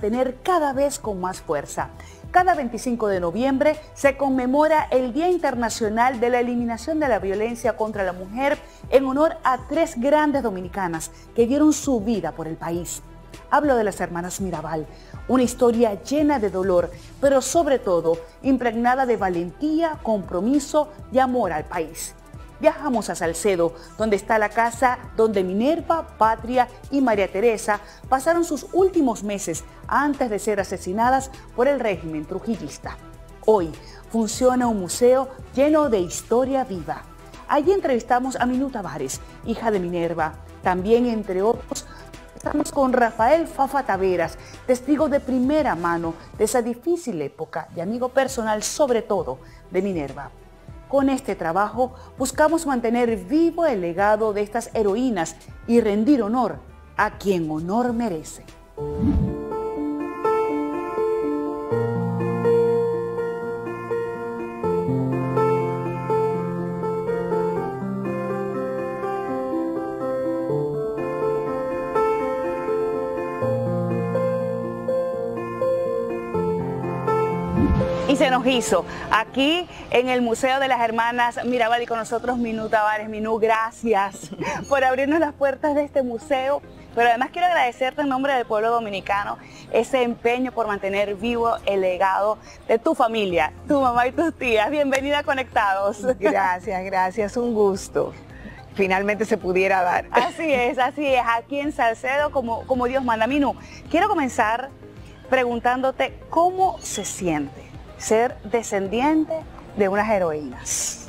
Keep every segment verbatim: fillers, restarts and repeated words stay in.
tener cada vez con más fuerza. Cada veinticinco de noviembre se conmemora el Día Internacional de la Eliminación de la Violencia contra la Mujer en honor a tres grandes dominicanas que dieron su vida por el país. Hablo de las hermanas Mirabal, una historia llena de dolor, pero sobre todo impregnada de valentía, compromiso y amor al país. Viajamos a Salcedo, donde está la casa donde Minerva, Patria y María Teresa pasaron sus últimos meses antes de ser asesinadas por el régimen trujillista. Hoy funciona un museo lleno de historia viva. Allí entrevistamos a Minú Tavares, hija de Minerva. También, entre otros, estamos con Rafael Fafa Taveras, testigo de primera mano de esa difícil época y amigo personal, sobre todo, de Minerva. Con este trabajo buscamos mantener vivo el legado de estas heroínas y rendir honor a quien honor merece. Y se nos hizo aquí en el Museo de las Hermanas Mirabal y con nosotros Minú Tavares. Minú, gracias por abrirnos las puertas de este museo, pero además quiero agradecerte en nombre del pueblo dominicano ese empeño por mantener vivo el legado de tu familia, tu mamá y tus tías. Bienvenida a Conectados. Gracias, gracias, un gusto. Finalmente se pudiera dar. Así es, así es, aquí en Salcedo como, como Dios manda. Minú, quiero comenzar preguntándote cómo se siente ser descendiente de unas heroínas.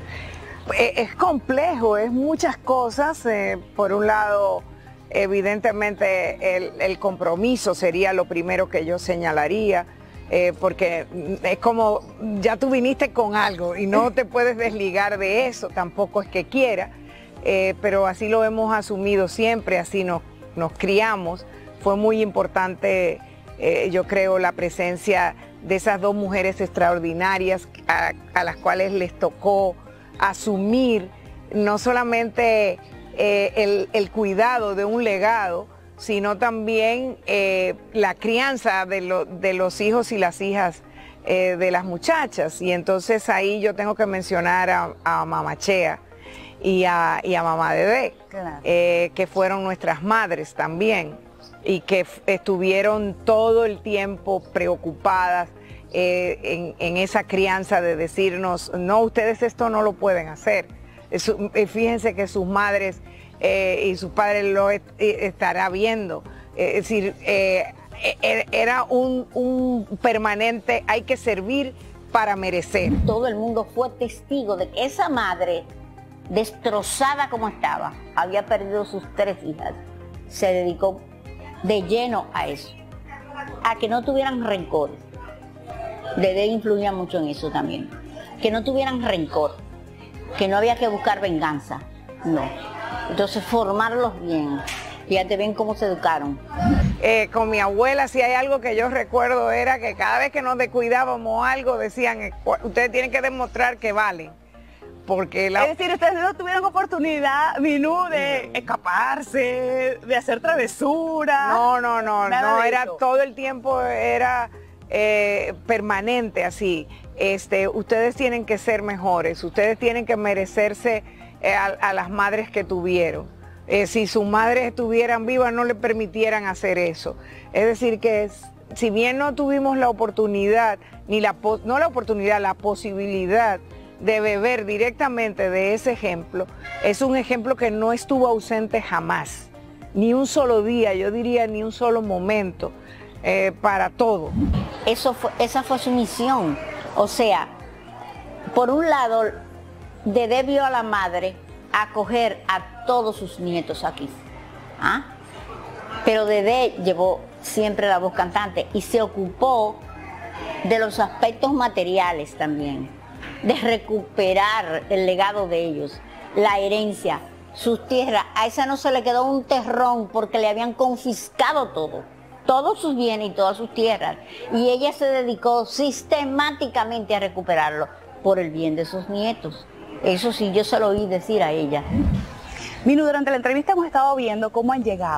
Es complejo, es muchas cosas. Eh, por un lado, evidentemente el, el compromiso sería lo primero que yo señalaría, eh, porque es como ya tú viniste con algo y no te puedes desligar de eso, tampoco es que quiera, eh, pero así lo hemos asumido siempre, así nos, nos criamos. Fue muy importante, eh, yo creo, la presencia de esas dos mujeres extraordinarias a, a las cuales les tocó asumir no solamente eh, el, el cuidado de un legado, sino también eh, la crianza de, lo, de los hijos y las hijas eh, de las muchachas. Y entonces ahí yo tengo que mencionar a, a Mamá Chea y a, y a Mamá Dedé, claro. eh, que fueron nuestras madres también, y que estuvieron todo el tiempo preocupadas eh, en, en esa crianza de decirnos, no, ustedes esto no lo pueden hacer. Eso, fíjense que sus madres eh, y sus padres lo est estará viendo. Eh, es decir, eh, era un, un permanente, hay que servir para merecer. Todo el mundo fue testigo de que esa madre, destrozada como estaba, había perdido sus tres hijas, se dedicó de lleno a eso, a que no tuvieran rencor. Dedé influía mucho en eso también, que no tuvieran rencor, que no había que buscar venganza, no. Entonces formarlos bien, fíjate bien cómo se educaron. Eh, con mi abuela, si hay algo que yo recuerdo era que cada vez que nos descuidábamos algo decían, ustedes tienen que demostrar que valen. Porque la... Es decir, ustedes no tuvieron oportunidad, Minú, de escaparse, de hacer travesuras. No, no, no, no, era todo el tiempo, era eh, permanente así. Este, ustedes tienen que ser mejores, ustedes tienen que merecerse eh, a, a las madres que tuvieron. Eh, si sus madres estuvieran vivas no le permitieran hacer eso. Es decir que es, si bien no tuvimos la oportunidad, ni la no la oportunidad, la posibilidad de beber directamente de ese ejemplo, es un ejemplo que no estuvo ausente jamás, ni un solo día, yo diría ni un solo momento, eh, para todo. Eso fue, esa fue su misión. O sea, por un lado, Dedé vio a la madre acoger a todos sus nietos aquí, ¿ah? Pero Dedé llevó siempre la voz cantante y se ocupó de los aspectos materiales también, de recuperar el legado de ellos, la herencia, sus tierras. A esa no se le quedó un terrón porque le habían confiscado todo, todos sus bienes y todas sus tierras. Y ella se dedicó sistemáticamente a recuperarlo por el bien de sus nietos. Eso sí, yo se lo oí decir a ella. Minú, durante la entrevista hemos estado viendo cómo han llegado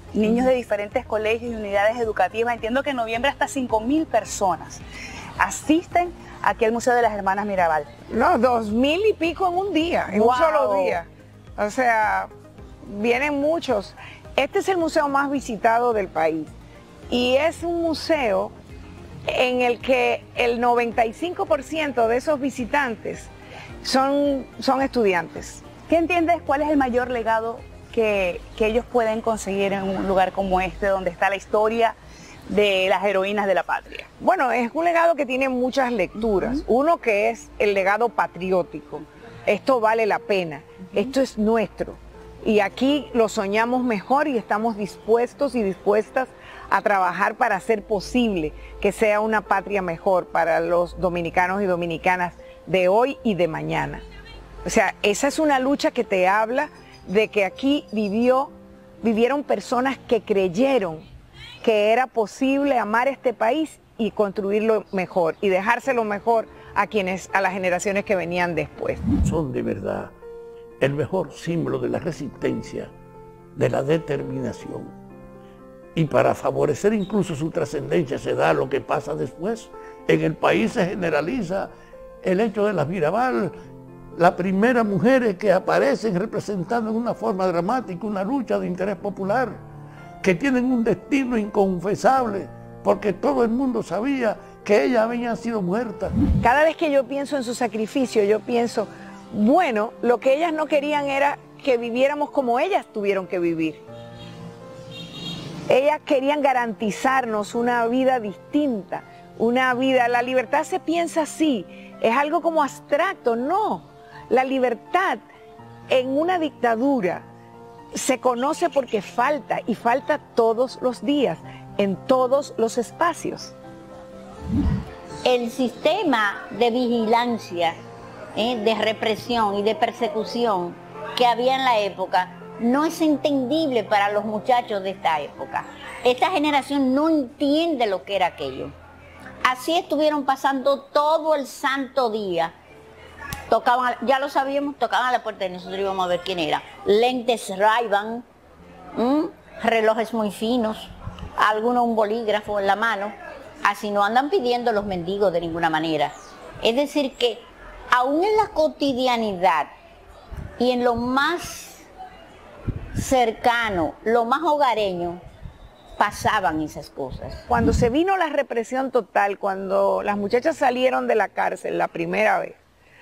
niños de diferentes colegios y unidades educativas. Entiendo que en noviembre hasta cinco mil personas asisten aquí al Museo de las Hermanas Mirabal. No, dos mil y pico en un día, en Wow. un solo día. O sea, vienen muchos. Este es el museo más visitado del país y es un museo en el que el noventa y cinco por ciento de esos visitantes son, son estudiantes. ¿Qué entiendes? ¿Cuál es el mayor legado que, que ellos pueden conseguir en un lugar como este, donde está la historia de las heroínas de la patria? Bueno, es un legado que tiene muchas lecturas. Uh-huh. Uno que es el legado patriótico. Esto vale la pena, uh-huh. Esto es nuestro. Y aquí lo soñamos mejor y estamos dispuestos y dispuestas a trabajar para hacer posible que sea una patria mejor para los dominicanos y dominicanas de hoy y de mañana. O sea, esa es una lucha que te habla de que aquí vivió, vivieron personas que creyeron que era posible amar este país y construirlo mejor y dejárselo mejor a quienes, a las generaciones que venían después. Son de verdad el mejor símbolo de la resistencia, de la determinación. Y para favorecer incluso su trascendencia se da lo que pasa después. En el país se generaliza el hecho de las Mirabal, las primeras mujeres que aparecen representando en una forma dramática una lucha de interés popular, que tienen un destino inconfesable, porque todo el mundo sabía que ellas habían sido muertas. Cada vez que yo pienso en su sacrificio, yo pienso, bueno, lo que ellas no querían era que viviéramos como ellas tuvieron que vivir. Ellas querían garantizarnos una vida distinta, una vida, la libertad se piensa así, es algo como abstracto, no. La libertad en una dictadura se conoce porque falta, y falta todos los días, en todos los espacios. El sistema de vigilancia, eh, de represión y de persecución que había en la época no es entendible para los muchachos de esta época. Esta generación no entiende lo que era aquello. Así estuvieron pasando todo el santo día. Tocaban, ya lo sabíamos, tocaban a la puerta y nosotros íbamos a ver quién era. Lentes Ray-Ban, relojes muy finos, algunos un bolígrafo en la mano. Así no andan pidiendo los mendigos de ninguna manera. Es decir que aún en la cotidianidad y en lo más cercano, lo más hogareño, pasaban esas cosas. Cuando se vino la represión total, cuando las muchachas salieron de la cárcel la primera vez,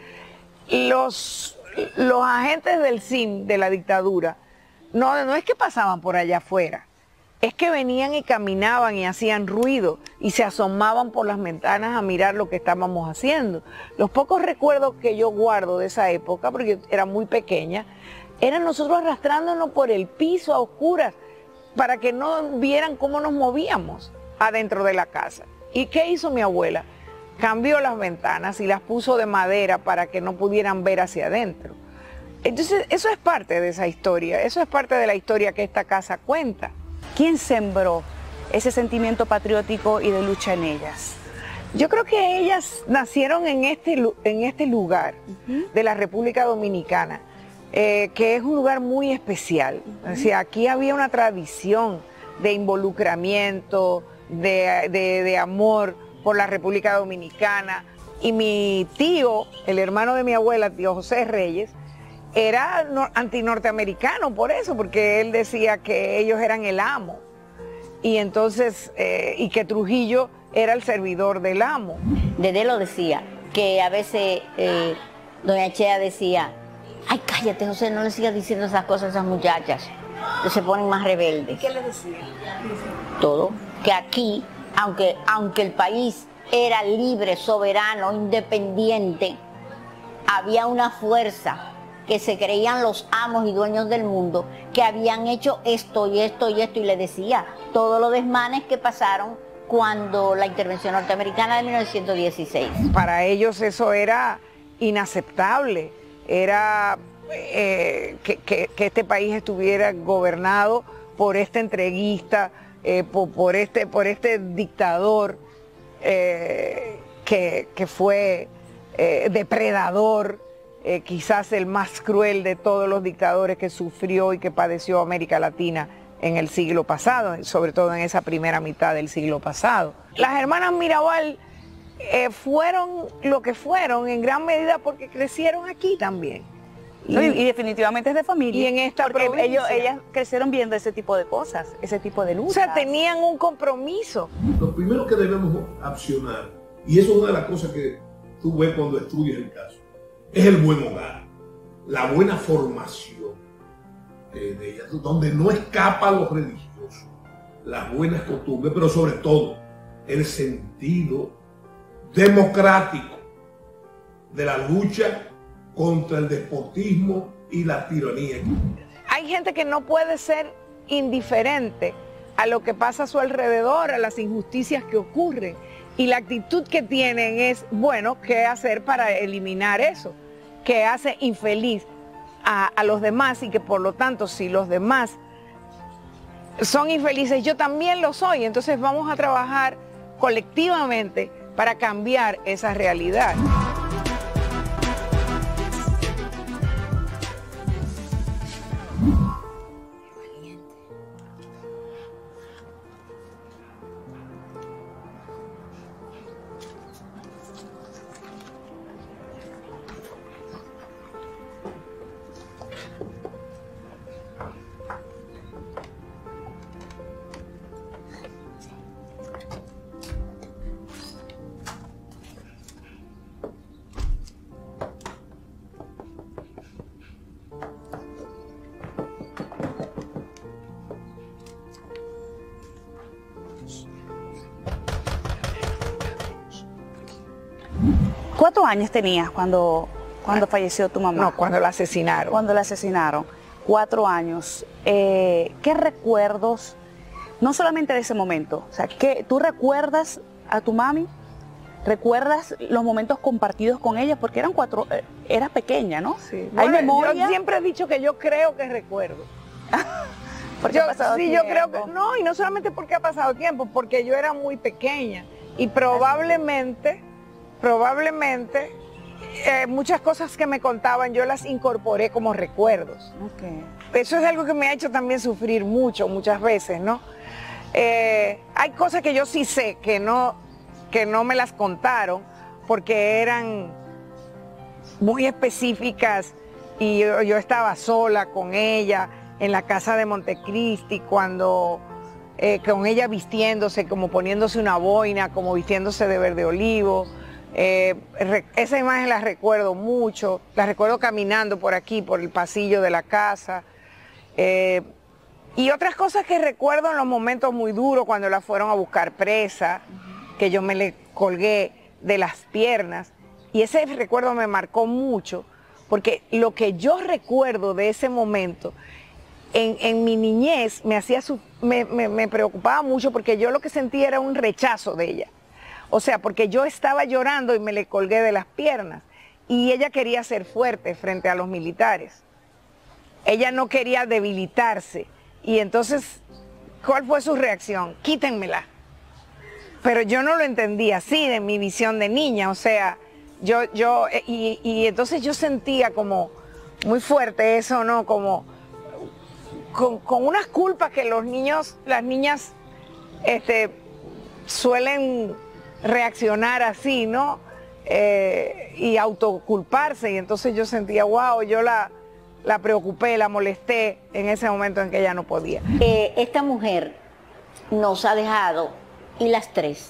Los, los agentes del S I M, de la dictadura, no, no es que pasaban por allá afuera, es que venían y caminaban y hacían ruido y se asomaban por las ventanas a mirar lo que estábamos haciendo. Los pocos recuerdos que yo guardo de esa época, porque era muy pequeña, eran nosotros arrastrándonos por el piso a oscuras para que no vieran cómo nos movíamos adentro de la casa. ¿Y qué hizo mi abuela? Cambió las ventanas y las puso de madera para que no pudieran ver hacia adentro. Entonces, eso es parte de esa historia, eso es parte de la historia que esta casa cuenta. ¿Quién sembró ese sentimiento patriótico y de lucha en ellas? Yo creo que ellas nacieron en este, en este lugar uh-huh. de la República Dominicana, eh, que es un lugar muy especial. Uh-huh. O sea, aquí había una tradición de involucramiento, de, de, de amor por la República Dominicana, y mi tío, el hermano de mi abuela, tío José Reyes, era no, antinorteamericano por eso, porque él decía que ellos eran el amo, y entonces, eh, y que Trujillo era el servidor del amo. Dedé lo decía, que a veces eh, doña Chea decía, ay, cállate, José, no le sigas diciendo esas cosas a esas muchachas, que se ponen más rebeldes. ¿Qué le decía? Todo, que aquí, Aunque, aunque el país era libre, soberano, independiente, había una fuerza que se creían los amos y dueños del mundo, que habían hecho esto y esto y esto, y le decía todos los desmanes que pasaron cuando la intervención norteamericana de mil novecientos dieciséis. Para ellos eso era inaceptable, era eh, que, que, que este país estuviera gobernado por este entreguista, Eh, por, por, este, por este dictador eh, que, que fue eh, depredador, eh, quizás el más cruel de todos los dictadores que sufrió y que padeció América Latina en el siglo pasado, sobre todo en esa primera mitad del siglo pasado. Las hermanas Mirabal eh, fueron lo que fueron en gran medida porque crecieron aquí también. Y, no, y, y definitivamente es de familia. Y en esta porque provincia. Ellos, ellas crecieron viendo ese tipo de cosas, ese tipo de luchas. O sea, tenían un compromiso. Lo primero que debemos accionar, y eso es una de las cosas que tú ves cuando estudias el caso, es el buen hogar, la buena formación de, de ellas, donde no escapa lo religioso, las buenas costumbres, pero sobre todo el sentido democrático de la lucha contra el despotismo y la tiranía. Hay gente que no puede ser indiferente a lo que pasa a su alrededor, a las injusticias que ocurren. Y la actitud que tienen es, bueno, ¿qué hacer para eliminar eso? Que hace infeliz a, a los demás y que por lo tanto, si los demás son infelices, yo también lo soy. Entonces vamos a trabajar colectivamente para cambiar esa realidad. ¿Cuántos años tenías cuando, cuando falleció tu mamá? No, cuando la asesinaron. Cuando la asesinaron. Cuatro años. Eh, ¿Qué recuerdos, no solamente de ese momento, o sea, ¿qué, tú recuerdas a tu mami? ¿Recuerdas los momentos compartidos con ella? Porque eran cuatro, eh, eras pequeña, ¿no? Sí. ¿Hay Bueno, memoria? yo siempre he dicho que yo creo que recuerdo. Porque yo, ha pasado sí, tiempo. yo creo que, no, y no solamente porque ha pasado tiempo, porque yo era muy pequeña y probablemente, probablemente, eh, muchas cosas que me contaban yo las incorporé como recuerdos. Okay. Eso es algo que me ha hecho también sufrir mucho, muchas veces, ¿no? Eh, hay cosas que yo sí sé que no, que no me las contaron porque eran muy específicas y yo, yo estaba sola con ella en la casa de Montecristi cuando eh, con ella vistiéndose, como poniéndose una boina, como vistiéndose de verde olivo. Eh, esa imagen la recuerdo mucho, la recuerdo caminando por aquí, por el pasillo de la casa. Eh, y otras cosas que recuerdo en los momentos muy duros, cuando la fueron a buscar presa, uh-huh. que yo me le colgué de las piernas. Y ese recuerdo me marcó mucho, porque lo que yo recuerdo de ese momento, en, en mi niñez, me, hacía su, me, me, me preocupaba mucho, porque yo lo que sentía era un rechazo de ella. O sea, porque yo estaba llorando y me le colgué de las piernas. Y ella quería ser fuerte frente a los militares. Ella no quería debilitarse. Y entonces, ¿cuál fue su reacción? Quítenmela. Pero yo no lo entendía así de mi visión de niña. O sea, yo, yo, y, y entonces yo sentía como muy fuerte eso, ¿no? Como con, con unas culpas que los niños, las niñas, este, suelen reaccionar así, ¿no? Eh, y autoculparse. Y entonces yo sentía, wow, yo la, la preocupé, la molesté en ese momento en que ella no podía. Eh, esta mujer nos ha dejado, y las tres,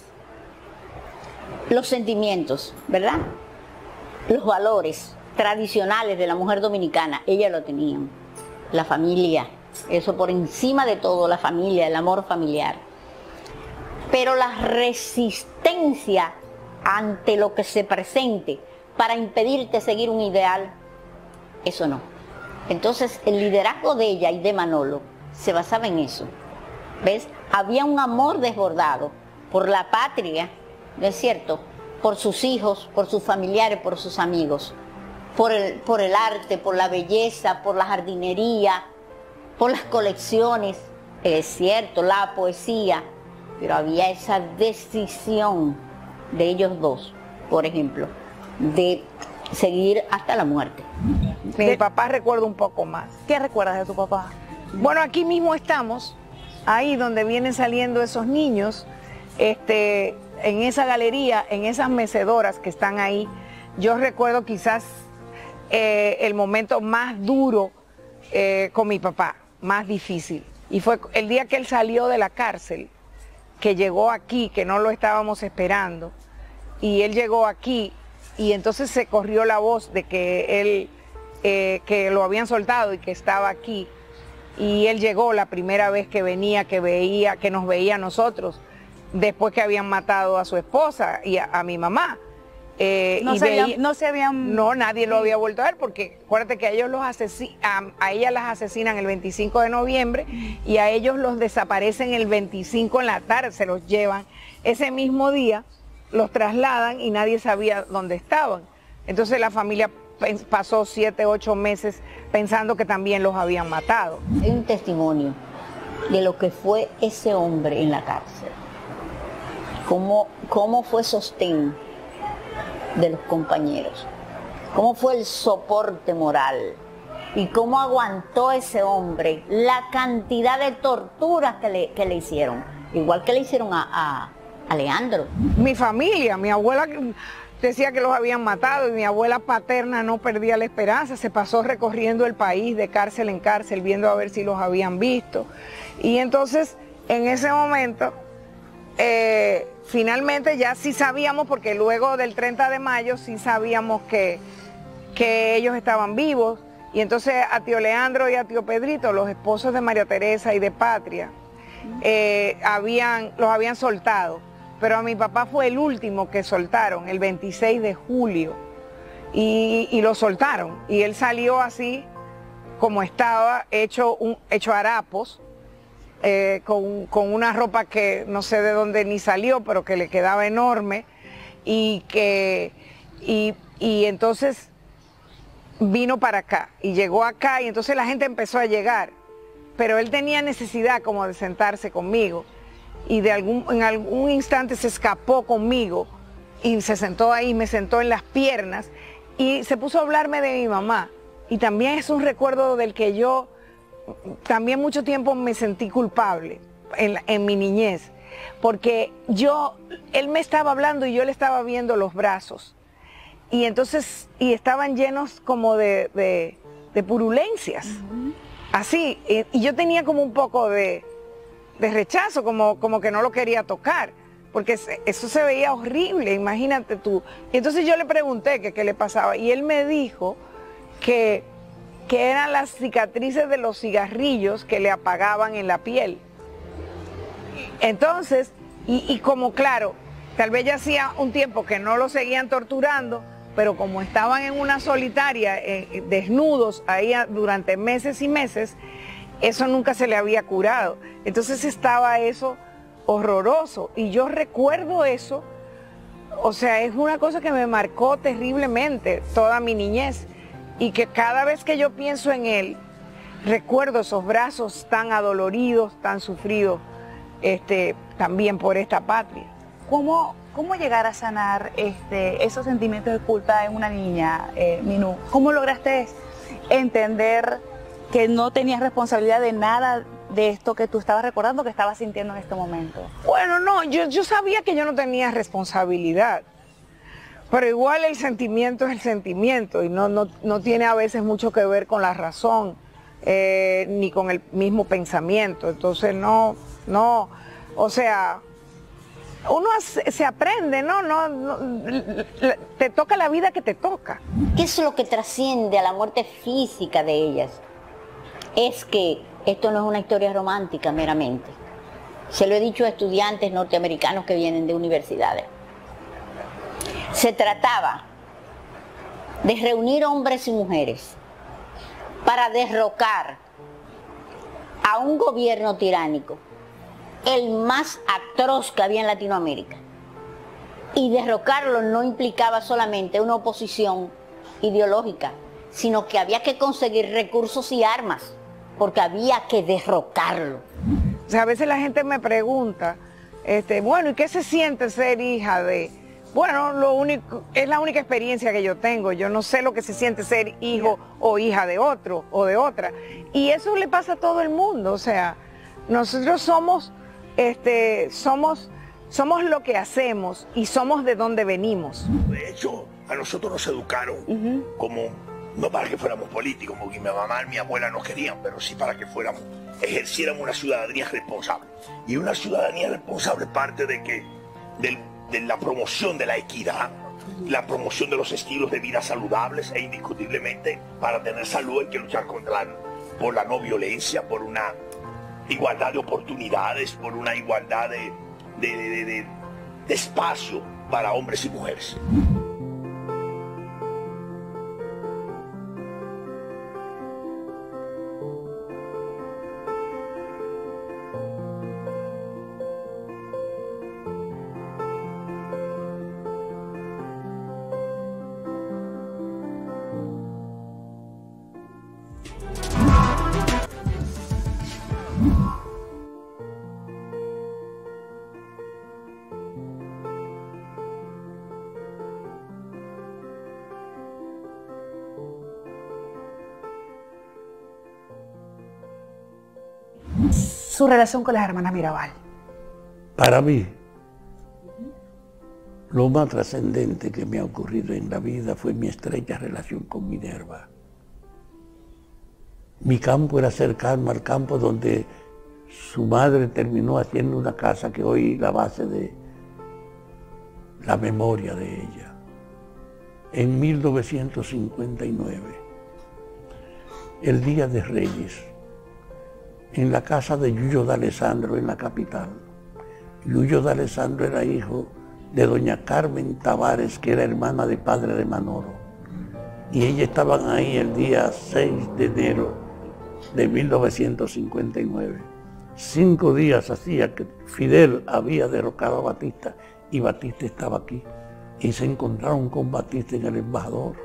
los sentimientos, ¿verdad? Los valores tradicionales de la mujer dominicana, ella lo tenían. La familia, eso por encima de todo, la familia, el amor familiar. Pero la resistencia ante lo que se presente para impedirte seguir un ideal, eso no. Entonces el liderazgo de ella y de Manolo se basaba en eso. ¿Ves? Había un amor desbordado por la patria, ¿no es cierto? Por sus hijos, por sus familiares, por sus amigos. Por el, por el arte, por la belleza, por la jardinería, por las colecciones, es cierto, la poesía. Pero había esa decisión de ellos dos, por ejemplo, de seguir hasta la muerte. Mi de... papá recuerda un poco más. ¿Qué recuerdas de tu papá? Bueno, aquí mismo estamos, ahí donde vienen saliendo esos niños, este, en esa galería, en esas mecedoras que están ahí, yo recuerdo quizás eh, el momento más duro eh, con mi papá, más difícil. Y fue el día que él salió de la cárcel, que llegó aquí, que no lo estábamos esperando, y él llegó aquí, y entonces se corrió la voz de que él, eh, que lo habían soltado y que estaba aquí, y él llegó la primera vez que venía, que veía, que nos veía a nosotros, después que habían matado a su esposa y a, a mi mamá. Eh, no, y se veía, habían, no se habían... No, nadie lo había vuelto a ver, porque acuérdate que a ellos los asesinan, a, a ellas las asesinan el veinticinco de noviembre y a ellos los desaparecen el veinticinco en la tarde, se los llevan ese mismo día, los trasladan y nadie sabía dónde estaban. Entonces la familia pasó siete, ocho meses pensando que también los habían matado. Hay un testimonio de lo que fue ese hombre en la cárcel, cómo, cómo fue sostén de los compañeros, cómo fue el soporte moral y cómo aguantó ese hombre la cantidad de torturas que le, que le hicieron, igual que le hicieron a, a, a Leandro. Mi familia, mi abuela decía que los habían matado y mi abuela paterna no perdía la esperanza, se pasó recorriendo el país de cárcel en cárcel viendo a ver si los habían visto. Y entonces en ese momento eh, finalmente ya sí sabíamos, porque luego del treinta de mayo sí sabíamos que, que ellos estaban vivos, y entonces a tío Leandro y a tío Pedrito, los esposos de María Teresa y de Patria, eh, habían, los habían soltado, pero a mi papá fue el último que soltaron, el veintiséis de julio, y, y lo soltaron, y él salió así como estaba, hecho, un, hecho harapos, Eh, con, con una ropa que no sé de dónde ni salió, pero que le quedaba enorme, y que y, y entonces vino para acá y llegó acá, y entonces la gente empezó a llegar, pero él tenía necesidad como de sentarse conmigo, y de algún, en algún instante se escapó conmigo y se sentó ahí, me sentó en las piernas y se puso a hablarme de mi mamá, y también es un recuerdo del que yo también mucho tiempo me sentí culpable en, en mi niñez, porque yo, él me estaba hablando y yo le estaba viendo los brazos, y entonces, y estaban llenos como de, de, de purulencias, uh-huh. así, y, y yo tenía como un poco de, de rechazo, como, como que no lo quería tocar, porque eso se veía horrible, imagínate tú. Y entonces yo le pregunté que qué le pasaba, y él me dijo que que eran las cicatrices de los cigarrillos que le apagaban en la piel. Entonces, y, y como claro, tal vez ya hacía un tiempo que no lo seguían torturando, pero como estaban en una solitaria, eh, desnudos ahí durante meses y meses, eso nunca se le había curado. Entonces estaba eso horroroso, y yo recuerdo eso, o sea, es una cosa que me marcó terriblemente toda mi niñez. Y que cada vez que yo pienso en él, recuerdo esos brazos tan adoloridos, tan sufridos, este, también por esta patria. ¿Cómo, cómo llegar a sanar este, esos sentimientos de culpa en una niña, eh, Minú? ¿Cómo lograste entender que no tenías responsabilidad de nada de esto que tú estabas recordando, que estabas sintiendo en este momento? Bueno, no, yo, yo sabía que yo no tenía responsabilidad. Pero igual el sentimiento es el sentimiento y no, no, no tiene a veces mucho que ver con la razón, eh, ni con el mismo pensamiento. Entonces no, no, o sea, uno se aprende, ¿no? No, no, te toca la vida que te toca. ¿Qué es lo que trasciende a la muerte física de ellas? Es que esto no es una historia romántica meramente. Se lo he dicho a estudiantes norteamericanos que vienen de universidades. Se trataba de reunir hombres y mujeres para derrocar a un gobierno tiránico, el más atroz que había en Latinoamérica. Y derrocarlo no implicaba solamente una oposición ideológica, sino que había que conseguir recursos y armas, porque había que derrocarlo. O sea, a veces la gente me pregunta, este, bueno, ¿y qué se siente ser hija de...? Bueno, lo único, es la única experiencia que yo tengo. Yo no sé lo que se siente ser hijo o hija de otro o de otra. Y eso le pasa a todo el mundo. O sea, Nosotros somos, este, somos, somos lo que hacemos y somos de donde venimos. De hecho, a nosotros nos educaron uh-huh. como, no para que fuéramos políticos, porque mi mamá y mi abuela nos querían, pero sí para que fuéramos, ejerciéramos una ciudadanía responsable. Y una ciudadanía responsable parte de que, de, de la promoción de la equidad, la promoción de los estilos de vida saludables, e indiscutiblemente para tener salud hay que luchar contra la, por la no violencia, por una igualdad de oportunidades, por una igualdad de, de, de, de, de espacio para hombres y mujeres. Su relación con las hermanas Mirabal. Para mí, lo más trascendente que me ha ocurrido en la vida fue mi estrecha relación con Minerva. Mi campo era cercano al campo donde su madre terminó haciendo una casa que hoy es la base de la memoria de ella. En mil novecientos cincuenta y nueve, el Día de Reyes, en la casa de Yuyo D'Alessandro en la capital. Yuyo D'Alessandro era hijo de doña Carmen Tavares, que era hermana de padre de Manolo. Y ellas estaban ahí el día seis de enero de mil novecientos cincuenta y nueve. Cinco días hacía que Fidel había derrocado a Batista y Batista estaba aquí. Y se encontraron con Batista en el embajador.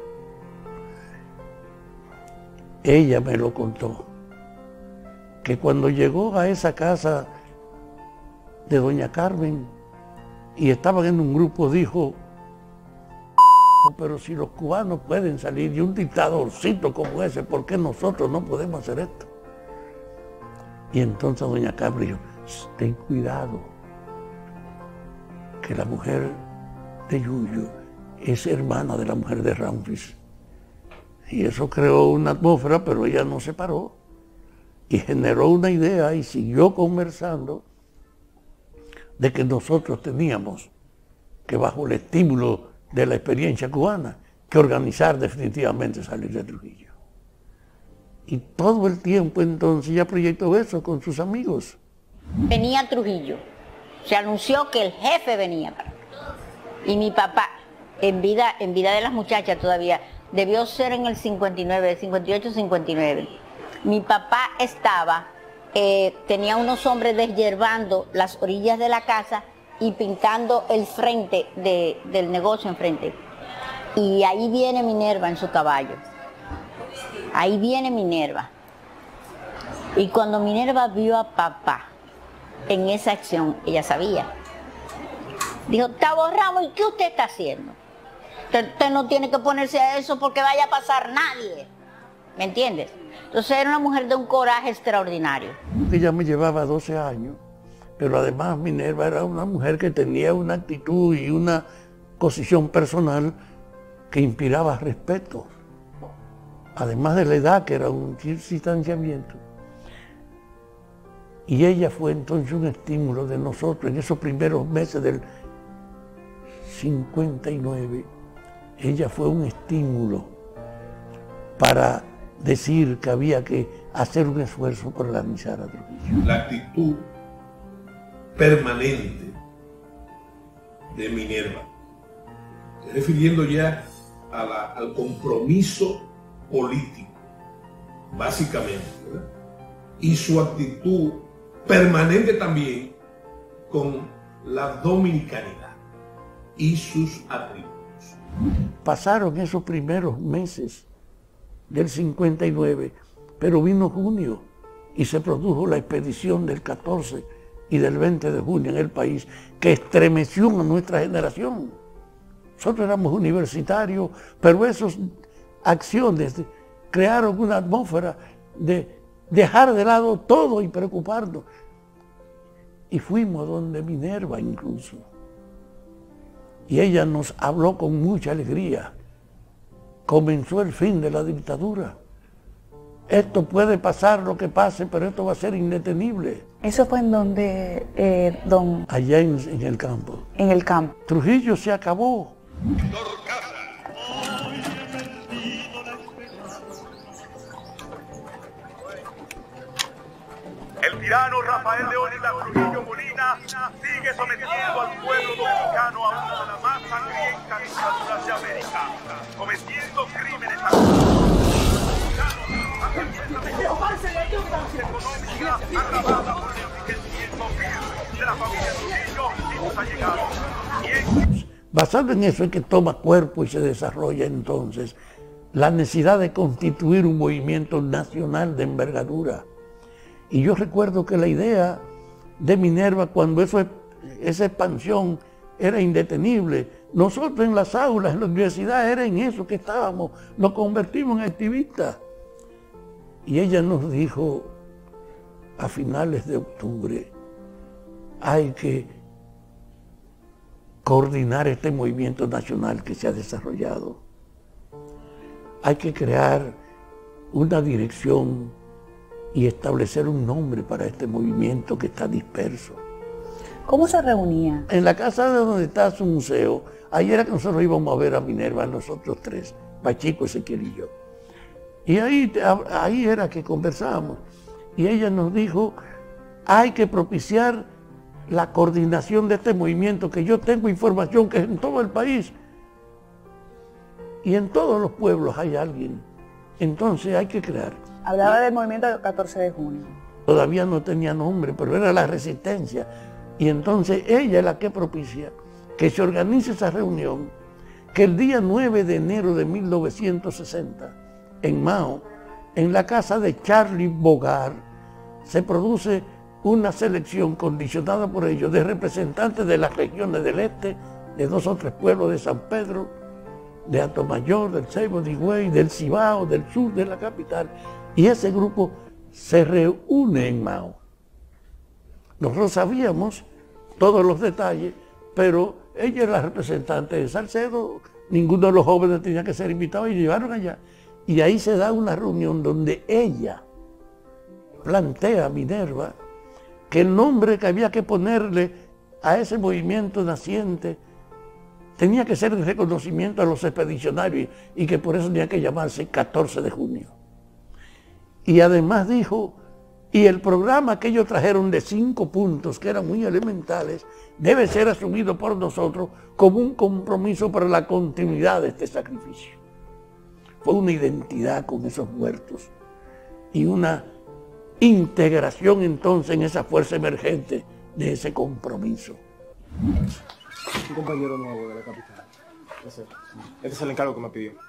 Ella me lo contó, que cuando llegó a esa casa de doña Carmen y estaban en un grupo, dijo: pero si los cubanos pueden salir de un dictadorcito como ese, ¿por qué nosotros no podemos hacer esto? Y entonces doña Carmen dijo: ten cuidado, que la mujer de Yuyo es hermana de la mujer de Ramfis. Y eso creó una atmósfera, pero ella no se paró. Y generó una idea y siguió conversando de que nosotros teníamos que, bajo el estímulo de la experiencia cubana, que organizar definitivamente salir de Trujillo. Y todo el tiempo entonces ella proyectó eso con sus amigos. Venía Trujillo, se anunció que el jefe venía para acá. Y mi papá, en vida, en vida de las muchachas todavía, debió ser en el cincuenta y nueve, cincuenta y ocho, cincuenta y nueve. Mi papá estaba, eh, tenía unos hombres deshiervando las orillas de la casa y pintando el frente de, del negocio enfrente. Y ahí viene Minerva en su caballo. Ahí viene Minerva. Y cuando Minerva vio a papá en esa acción, ella sabía. Dijo: Tavo Ramos, ¿y qué usted está haciendo? Usted, usted no tiene que ponerse a eso porque vaya a pasar nadie. ¿Me entiendes? Entonces era una mujer de un coraje extraordinario. Ella me llevaba doce años, pero además Minerva era una mujer que tenía una actitud y una posición personal que inspiraba respeto. Además de la edad, que era un distanciamiento. Y ella fue entonces un estímulo de nosotros en esos primeros meses del cincuenta y nueve. Ella fue un estímulo para decir que había que hacer un esfuerzo por organizar a Trujillo. La actitud permanente de Minerva, refiriendo ya a la, al compromiso político, básicamente, ¿verdad? Y su actitud permanente también con la dominicanidad y sus atributos. Pasaron esos primeros meses del cincuenta y nueve, pero vino junio y se produjo la expedición del catorce y del veinte de junio en el país, que estremeció a nuestra generación. Nosotros éramos universitarios, pero esas acciones crearon una atmósfera de dejar de lado todo y preocuparnos. y fuimos donde Minerva incluso. Y ella nos habló con mucha alegría. Comenzó el fin de la dictadura. Esto puede pasar lo que pase, pero esto va a ser indetenible. ¿Eso fue en donde, eh, don...? Allá en, en el campo. En el campo. Trujillo se acabó. El tirano Rafael Leónidas Trujillo Molina sigue sometiendo al pueblo dominicano a una de las más sangrientas dictaduras de América, cometiendo crímenes agravadas por el enriquecimiento de la familia Trujillo y sus allegados. Basado en eso es que toma cuerpo y se desarrolla entonces la necesidad de constituir un movimiento nacional de envergadura. Y yo recuerdo que la idea de Minerva, cuando eso, esa expansión era indetenible, nosotros en las aulas, en la universidad, era en eso que estábamos, nos convertimos en activistas. Y ella nos dijo a finales de octubre, hay que coordinar este movimiento nacional que se ha desarrollado. Hay que crear una dirección y establecer un nombre para este movimiento que está disperso. ¿Cómo se reunía? En la casa de donde está su museo, ahí era que nosotros íbamos a ver a Minerva, nosotros tres, Pachico, Ezequiel y yo. Y ahí, ahí era que conversábamos. Y ella nos dijo, hay que propiciar la coordinación de este movimiento, que yo tengo información que en todo el país y en todos los pueblos hay alguien. Entonces hay que crear. Hablaba del movimiento del catorce de junio. Todavía no tenía nombre, pero era la resistencia. Y entonces ella es la que propicia que se organice esa reunión, que el día nueve de enero de mil novecientos sesenta, en Mao, en la casa de Charlie Bogart, se produce una selección condicionada por ellos de representantes de las regiones del este, de dos o tres pueblos de San Pedro, de Atomayor, del Ceibo de Higüey, del Cibao, del sur de la capital. Y ese grupo se reúne en Mao. Nosotros sabíamos todos los detalles, pero ella es la representante de Salcedo, ninguno de los jóvenes tenía que ser invitado y llevaron allá. Y ahí se da una reunión donde ella plantea a Minerva que el nombre que había que ponerle a ese movimiento naciente tenía que ser el reconocimiento a los expedicionarios y que por eso tenía que llamarse catorce de junio. Y además dijo, y el programa que ellos trajeron de cinco puntos, que eran muy elementales, debe ser asumido por nosotros como un compromiso para la continuidad de este sacrificio. Fue una identidad con esos muertos y una integración entonces en esa fuerza emergente de ese compromiso. Un compañero nuevo de la capital. Este es el encargo que me pidió.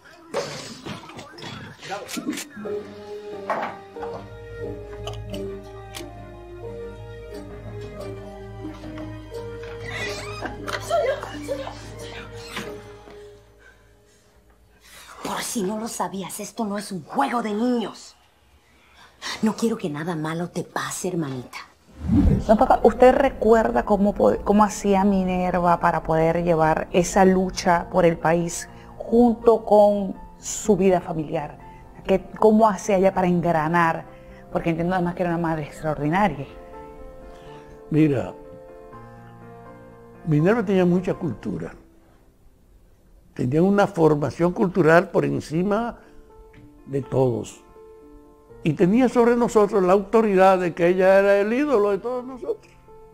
Por si no lo sabías, esto no es un juego de niños. No quiero que nada malo te pase, hermanita. Don Papá, ¿usted recuerda cómo, cómo hacía Minerva para poder llevar esa lucha por el país junto con su vida familiar? ¿Qué, ¿Cómo hacía ella para engranar? Porque entiendo además que era una madre extraordinaria. Mira, Minerva tenía mucha cultura. Tenía una formación cultural por encima de todos. Y tenía sobre nosotros la autoridad de que ella era el ídolo de todos nosotros.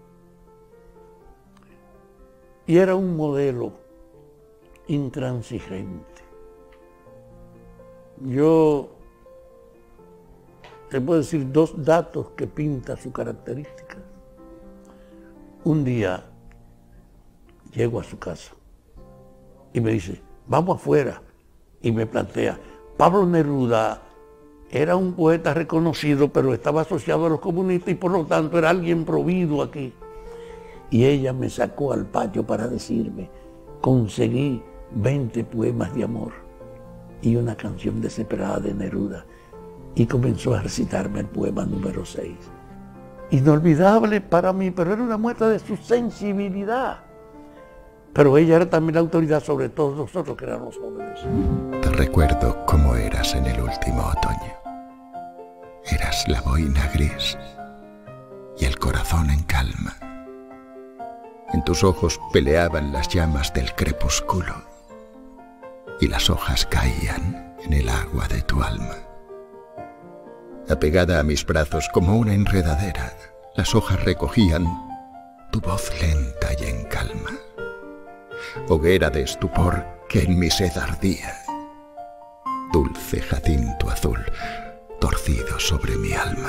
Y era un modelo intransigente. Yo te puedo decir dos datos que pintan su característica. Un día llego a su casa y me dice, vamos afuera. Y me plantea, Pablo Neruda era un poeta reconocido, pero estaba asociado a los comunistas y por lo tanto era alguien prohibido aquí. Y ella me sacó al patio para decirme, conseguí veinte poemas de amor y una canción desesperada de Neruda. Y comenzó a recitarme el poema número seis. inolvidable para mí, pero era una muestra de su sensibilidad. Pero ella era también la autoridad sobre todos nosotros que éramos jóvenes. Te recuerdo cómo eras en el último otoño. Eras la boina gris y el corazón en calma. En tus ojos peleaban las llamas del crepúsculo y las hojas caían en el agua de tu alma. Apegada a mis brazos como una enredadera, las hojas recogían tu voz lenta y en calma. Hoguera de estupor que en mi sed ardía. Dulce jacinto azul torcido sobre mi alma.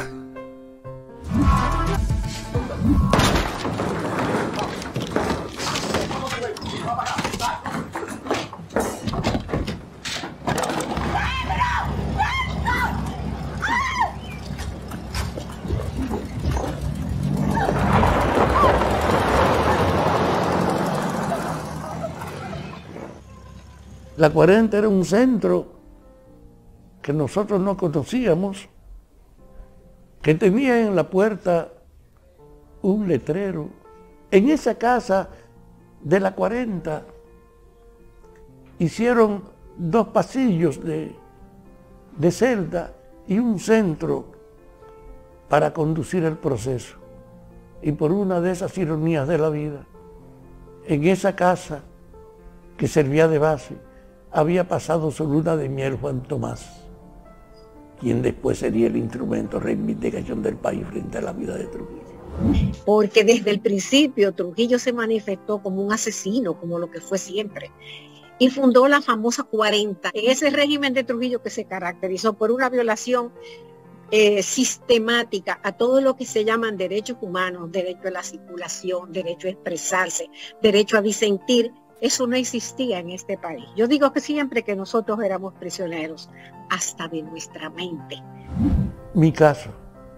La cuarenta era un centro que nosotros no conocíamos, que tenía en la puerta un letrero. En esa casa de la cuarenta hicieron dos pasillos de, de celda y un centro para conducir el proceso. Y por una de esas ironías de la vida, en esa casa que servía de base, había pasado su luna de miel Juan Tomás, quien después sería el instrumento de reivindicación del país frente a la vida de Trujillo. Porque desde el principio Trujillo se manifestó como un asesino, como lo que fue siempre, y fundó la famosa cuarenta, en ese régimen de Trujillo que se caracterizó por una violación eh, sistemática a todo lo que se llaman derechos humanos, derecho a la circulación, derecho a expresarse, derecho a disentir. Eso no existía en este país. Yo digo que siempre que nosotros éramos prisioneros, hasta de nuestra mente. Mi casa,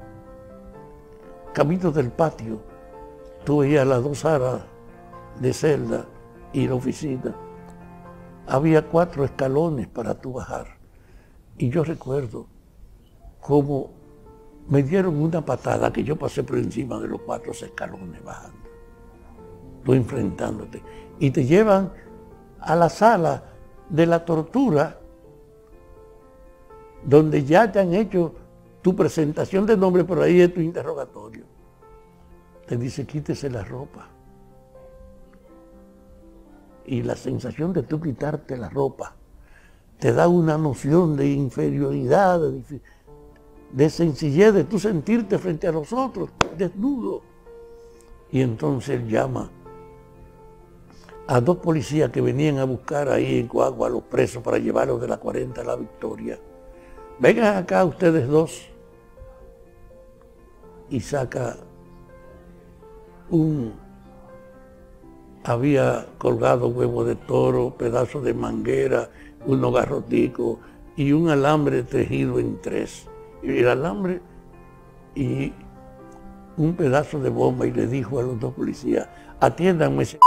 camino del patio, tú veías las dos aras de celda y la oficina. Había cuatro escalones para tú bajar. Y yo recuerdo cómo me dieron una patada que yo pasé por encima de los cuatro escalones bajando. Tú enfrentándote. Y te llevan a la sala de la tortura, donde ya te han hecho tu presentación de nombre, por ahí es tu interrogatorio. Te dice, quítese la ropa. Y la sensación de tú quitarte la ropa te da una noción de inferioridad, de, de sencillez, de tú sentirte frente a los otros, desnudo. Y entonces él llama a dos policías que venían a buscar ahí en Coagua a los presos para llevarlos de la cuarenta a la Victoria. Vengan acá ustedes dos. Y saca un... Había colgado huevo de toro, pedazos de manguera, unos garroticos y un alambre tejido en tres. Y el alambre y un pedazo de bomba, y le dijo a los dos policías, atiéndanme ese...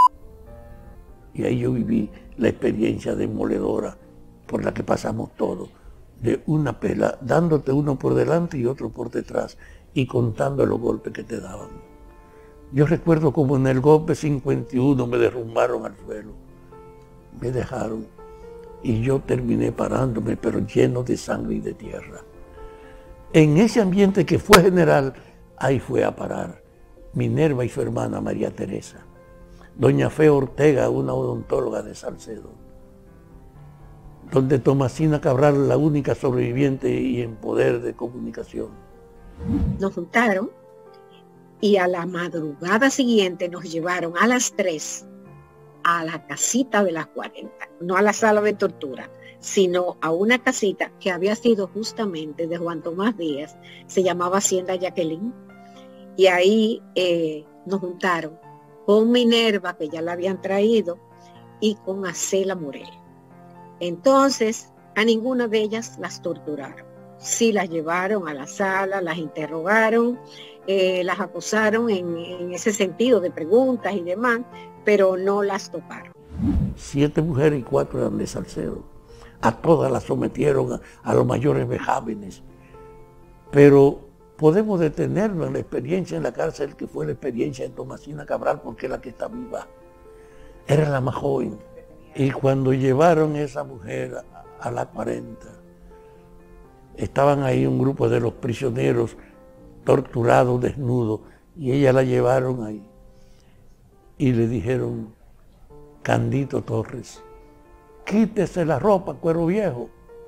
Y ahí yo viví la experiencia demoledora por la que pasamos todos, de una pela, dándote uno por delante y otro por detrás, y contando los golpes que te daban. Yo recuerdo como en el golpe cincuenta y uno me derrumbaron al suelo, me dejaron, y yo terminé parándome, pero lleno de sangre y de tierra. En ese ambiente que fue general, ahí fue a parar Minerva y su hermana María Teresa. Doña Fe Ortega, una odontóloga de Salcedo, donde Tomasina Cabral, la única sobreviviente y en poder de comunicación. Nos juntaron y a la madrugada siguiente nos llevaron a las tres a la casita de las cuarenta, no a la sala de tortura, sino a una casita que había sido justamente de Juan Tomás Díaz, se llamaba Hacienda Jacqueline, y ahí eh, nos juntaron con Minerva, que ya la habían traído, y con Acela Morel. Entonces, a ninguna de ellas las torturaron. Sí las llevaron a la sala, las interrogaron, eh, las acosaron en, en ese sentido de preguntas y demás, pero no las tocaron. Siete mujeres y cuatro eran de Salcedo. A todas las sometieron a, a los mayores vejámenes. Pero podemos detenernos en la experiencia en la cárcel que fue la experiencia de Tomasina Cabral, porque es la que está viva. Era la más joven. Y cuando llevaron a esa mujer a, a la cuarenta, estaban ahí un grupo de los prisioneros torturados, desnudos, y ella la llevaron ahí. Y le dijeron, Candito Torres, quítese la ropa, cuero viejo.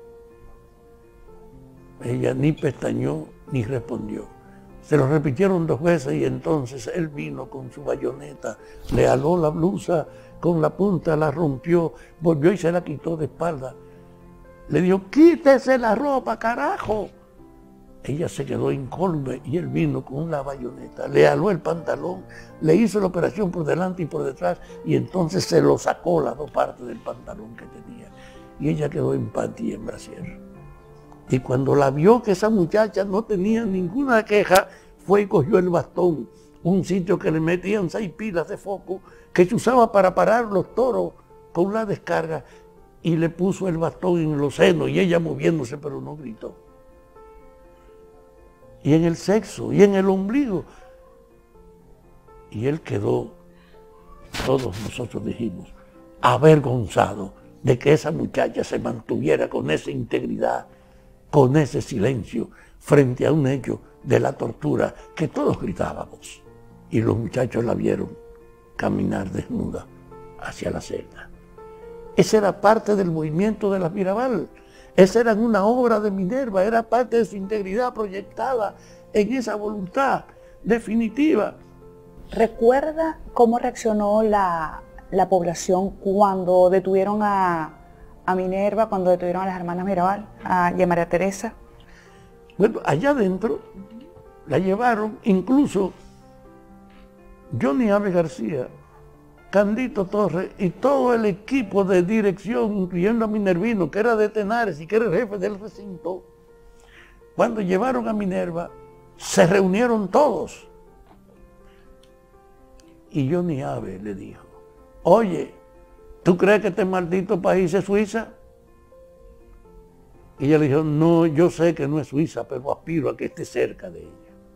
Ella ni pestañó ni respondió. Se lo repitieron dos veces y entonces él vino con su bayoneta, le aló la blusa con la punta, la rompió, volvió y se la quitó de espalda. Le dijo, quítese la ropa, carajo. Ella se quedó incólume y él vino con la bayoneta, le aló el pantalón, le hizo la operación por delante y por detrás y entonces se lo sacó las dos partes del pantalón que tenía. Y ella quedó en panty y en brasier. Y cuando la vio que esa muchacha no tenía ninguna queja, fue y cogió el bastón, un sitio que le metían seis pilas de foco, que se usaba para parar los toros con la descarga, y le puso el bastón en los senos, y ella moviéndose, pero no gritó. Y en el sexo, y en el ombligo. Y él quedó, todos nosotros dijimos, avergonzado de que esa muchacha se mantuviera con esa integridad, con ese silencio, frente a un hecho de la tortura que todos gritábamos. Y los muchachos la vieron caminar desnuda hacia la celda. Esa era parte del movimiento de la Mirabal. Esa era una obra de Minerva, era parte de su integridad proyectada en esa voluntad definitiva. ¿Recuerda cómo reaccionó la, la población cuando detuvieron a, a Minerva, cuando detuvieron a las hermanas Mirabal, a, y a María Teresa? Bueno, allá adentro la llevaron, incluso Johnny Abe García, Candito Torres y todo el equipo de dirección, incluyendo a Minervino, que era de Tenares y que era el jefe del recinto. Cuando llevaron a Minerva, se reunieron todos. Y Johnny Abe le dijo, oye, ¿tú crees que este maldito país es Suiza? Y ella le dijo, no, yo sé que no es Suiza, pero aspiro a que esté cerca de ella.